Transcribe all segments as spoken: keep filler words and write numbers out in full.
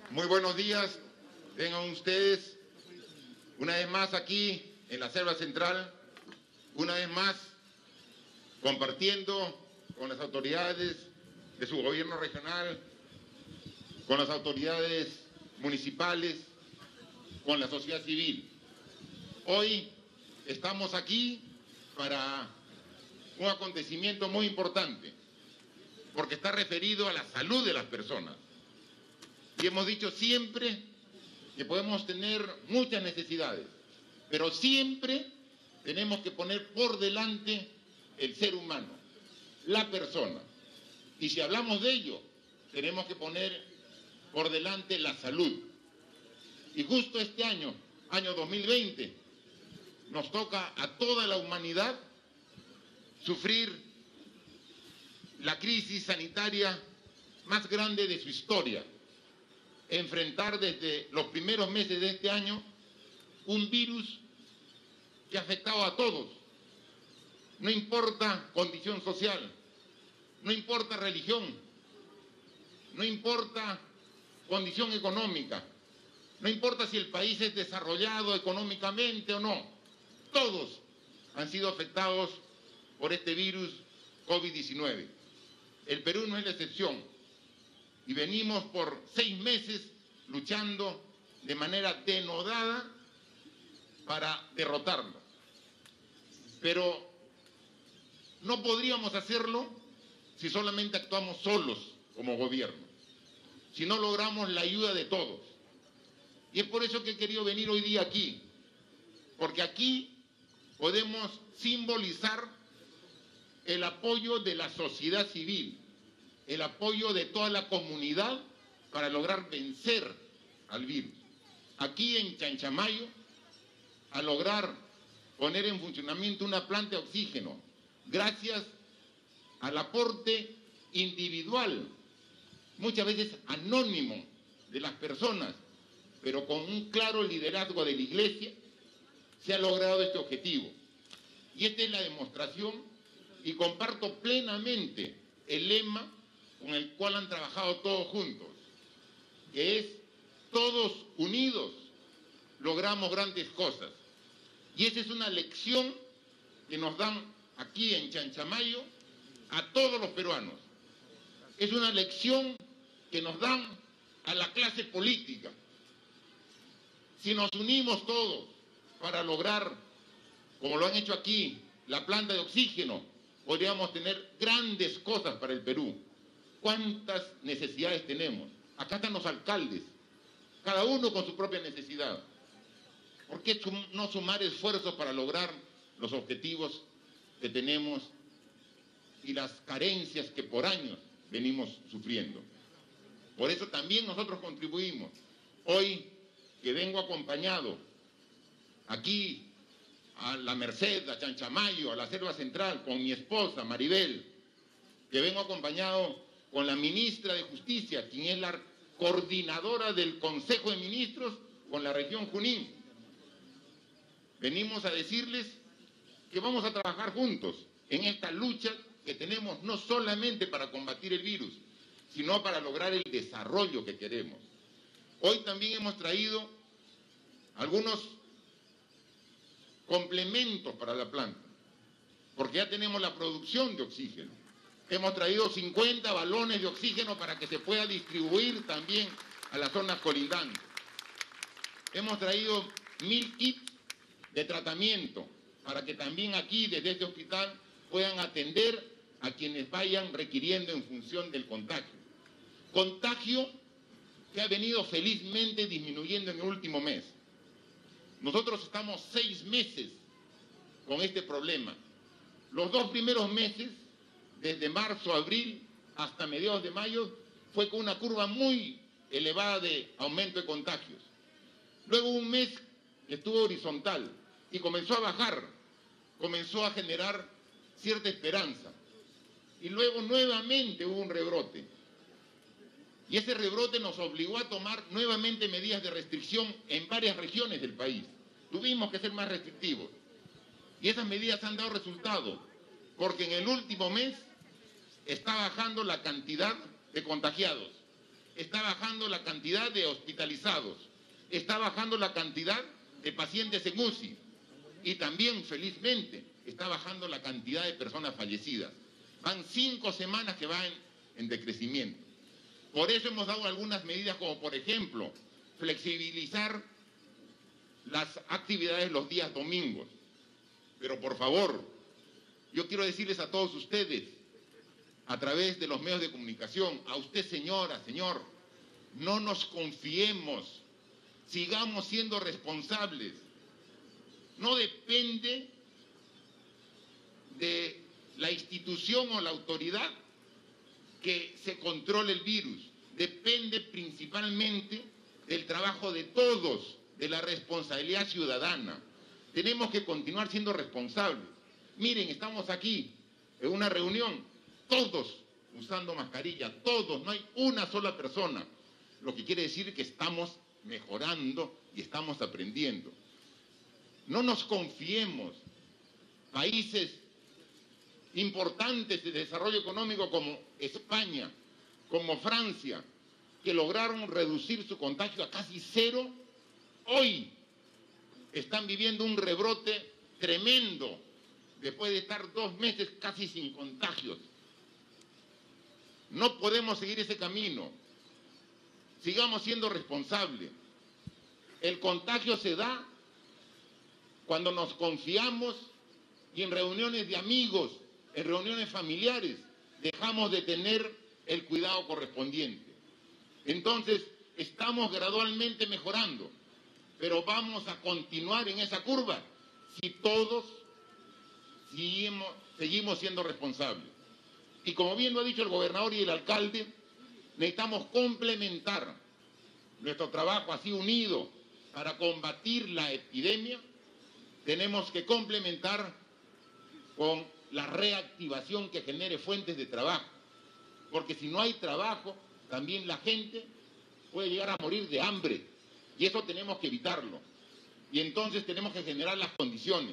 Muy buenos días, tengan ustedes una vez más aquí en la Selva Central, una vez más compartiendo con las autoridades de su gobierno regional, con las autoridades municipales, con la sociedad civil. Hoy estamos aquí para un acontecimiento muy importante, porque está referido a la salud de las personas. Y hemos dicho siempre que podemos tener muchas necesidades, pero siempre tenemos que poner por delante el ser humano, la persona. Y si hablamos de ello, tenemos que poner por delante la salud. Y justo este año, año dos mil veinte, nos toca a toda la humanidad sufrir la crisis sanitaria más grande de su historia. Enfrentar desde los primeros meses de este año un virus que ha afectado a todos. No importa condición social, no importa religión, no importa condición económica, no importa si el país es desarrollado económicamente o no. Todos han sido afectados por este virus COVID diecinueve. El Perú no es la excepción. Y venimos por seis meses luchando de manera denodada para derrotarlo. Pero no podríamos hacerlo si solamente actuamos solos como gobierno, si no logramos la ayuda de todos. Y es por eso que he querido venir hoy día aquí, porque aquí podemos simbolizar el apoyo de la sociedad civil, el apoyo de toda la comunidad para lograr vencer al virus. Aquí en Chanchamayo, a lograr poner en funcionamiento una planta de oxígeno, gracias al aporte individual, muchas veces anónimo, de las personas, pero con un claro liderazgo de la Iglesia, se ha logrado este objetivo. Y esta es la demostración, y comparto plenamente el lema con el cual han trabajado todos juntos, que es: todos unidos logramos grandes cosas. Y esa es una lección que nos dan aquí en Chanchamayo a todos los peruanos. Es una lección que nos dan a la clase política. Si nos unimos todos para lograr, como lo han hecho aquí, la planta de oxígeno, podríamos tener grandes cosas para el Perú. ¿Cuántas necesidades tenemos? Acá están los alcaldes, cada uno con su propia necesidad. ¿Por qué no sumar esfuerzos para lograr los objetivos que tenemos y las carencias que por años venimos sufriendo? Por eso también nosotros contribuimos. Hoy que vengo acompañado aquí a La Merced, a Chanchamayo, a la Selva Central, con mi esposa Maribel, que vengo acompañado con la ministra de Justicia, quien es la coordinadora del Consejo de Ministros con la región Junín. Venimos a decirles que vamos a trabajar juntos en esta lucha que tenemos, no solamente para combatir el virus, sino para lograr el desarrollo que queremos. Hoy también hemos traído algunos complementos para la planta, porque ya tenemos la producción de oxígeno. Hemos traído cincuenta balones de oxígeno para que se pueda distribuir también a las zonas colindantes. Hemos traído mil kits de tratamiento para que también aquí, desde este hospital, puedan atender a quienes vayan requiriendo en función del contagio. Contagio que ha venido felizmente disminuyendo en el último mes. Nosotros estamos seis meses con este problema. Los dos primeros meses, desde marzo, abril, hasta mediados de mayo, fue con una curva muy elevada de aumento de contagios. Luego un mes que estuvo horizontal y comenzó a bajar, comenzó a generar cierta esperanza. Y luego nuevamente hubo un rebrote. Y ese rebrote nos obligó a tomar nuevamente medidas de restricción en varias regiones del país. Tuvimos que ser más restrictivos. Y esas medidas han dado resultado, porque en el último mes está bajando la cantidad de contagiados. está bajando la cantidad de hospitalizados, está bajando la cantidad de pacientes en U C I y también, felizmente, está bajando la cantidad de personas fallecidas. Van cinco semanas que van en decrecimiento. Por eso hemos dado algunas medidas como, por ejemplo, flexibilizar las actividades los días domingos. Pero por favor, yo quiero decirles a todos ustedes, a través de los medios de comunicación, a usted señora, señor, no nos confiemos, sigamos siendo responsables. No depende de la institución o la autoridad que se controle el virus, depende principalmente del trabajo de todos, de la responsabilidad ciudadana. Tenemos que continuar siendo responsables. Miren, estamos aquí en una reunión, todos usando mascarilla, todos, no hay una sola persona, lo que quiere decir que estamos mejorando y estamos aprendiendo. No nos confiemos. Países importantes de desarrollo económico como España, como Francia, que lograron reducir su contagio a casi cero, hoy están viviendo un rebrote tremendo después de estar dos meses casi sin contagios. No podemos seguir ese camino. Sigamos siendo responsables. El contagio se da cuando nos confiamos y en reuniones de amigos, en reuniones familiares, dejamos de tener el cuidado correspondiente. Entonces, estamos gradualmente mejorando, pero vamos a continuar en esa curva si todos seguimos, seguimos siendo responsables. Y como bien lo ha dicho el gobernador y el alcalde, necesitamos complementar nuestro trabajo así unido para combatir la epidemia. Tenemos que complementar con la reactivación que genere fuentes de trabajo, porque si no hay trabajo, también la gente puede llegar a morir de hambre, y eso tenemos que evitarlo. Y entonces tenemos que generar las condiciones.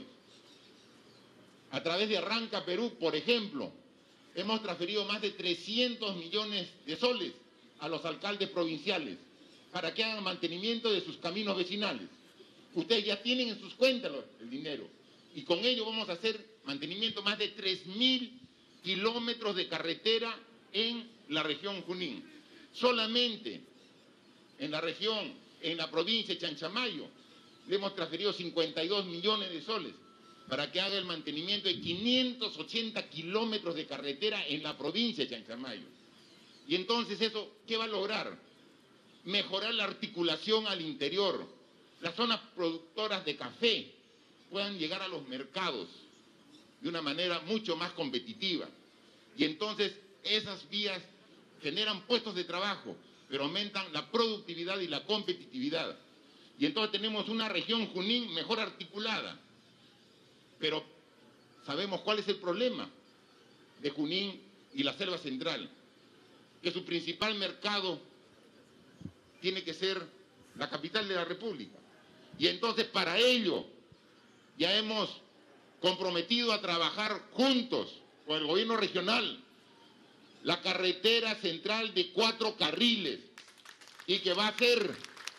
A través de Arranca Perú, por ejemplo, hemos transferido más de trescientos millones de soles a los alcaldes provinciales para que hagan mantenimiento de sus caminos vecinales. Ustedes ya tienen en sus cuentas el dinero, y con ello vamos a hacer mantenimiento más de tres mil kilómetros de carretera en la región Junín. Solamente en la región, en la provincia de Chanchamayo, le hemos transferido cincuenta y dos millones de soles para que haga el mantenimiento de quinientos ochenta kilómetros de carretera en la provincia de Chanchamayo. Y entonces eso, ¿qué va a lograr? Mejorar la articulación al interior. Las zonas productoras de café puedan llegar a los mercados de una manera mucho más competitiva. Y entonces esas vías generan puestos de trabajo, pero aumentan la productividad y la competitividad. Y entonces tenemos una región Junín mejor articulada. Pero sabemos cuál es el problema de Junín y la Selva Central, que su principal mercado tiene que ser la capital de la República. Y entonces para ello ya hemos comprometido a trabajar juntos con el gobierno regional la carretera central de cuatro carriles, y que va a ser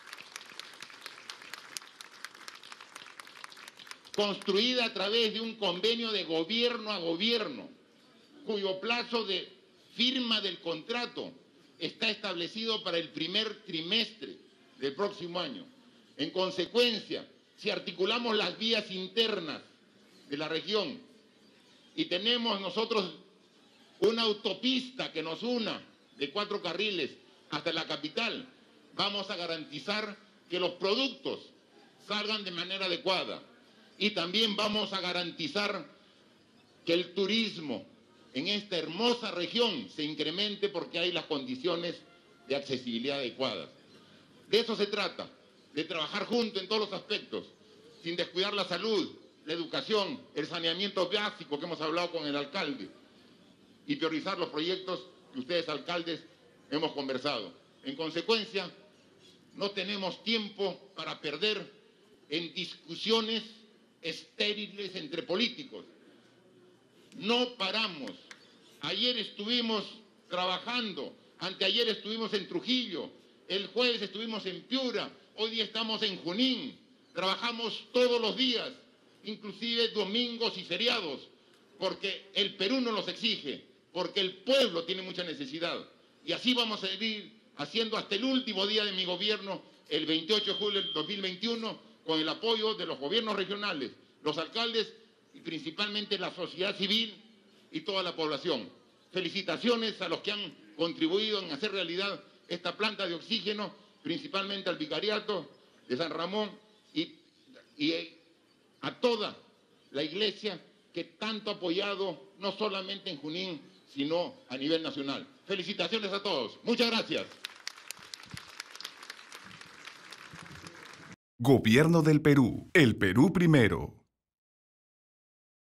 construida a través de un convenio de gobierno a gobierno, cuyo plazo de firma del contrato está establecido para el primer trimestre del próximo año. En consecuencia, si articulamos las vías internas de la región y tenemos nosotros una autopista que nos una de cuatro carriles hasta la capital, vamos a garantizar que los productos salgan de manera adecuada, y también vamos a garantizar que el turismo en esta hermosa región se incremente porque hay las condiciones de accesibilidad adecuadas. De eso se trata, de trabajar juntos en todos los aspectos, sin descuidar la salud, la educación, el saneamiento básico que hemos hablado con el alcalde, y priorizar los proyectos que ustedes, alcaldes, hemos conversado. En consecuencia, no tenemos tiempo para perder en discusiones estériles entre políticos. No paramos. Ayer estuvimos trabajando Anteayer estuvimos en Trujillo, el jueves estuvimos en Piura, hoy día estamos en Junín. Trabajamos todos los días, inclusive domingos y feriados, porque el Perú nos los exige, porque el pueblo tiene mucha necesidad. Y así vamos a seguir haciendo hasta el último día de mi gobierno, el veintiocho de julio del dos mil veintiuno, con el apoyo de los gobiernos regionales, los alcaldes y principalmente la sociedad civil y toda la población. Felicitaciones a los que han contribuido en hacer realidad esta planta de oxígeno, principalmente al Vicariato de San Ramón y, y a toda la iglesia que tanto ha apoyado, no solamente en Junín, sino a nivel nacional. Felicitaciones a todos. Muchas gracias. Gobierno del Perú. El Perú primero.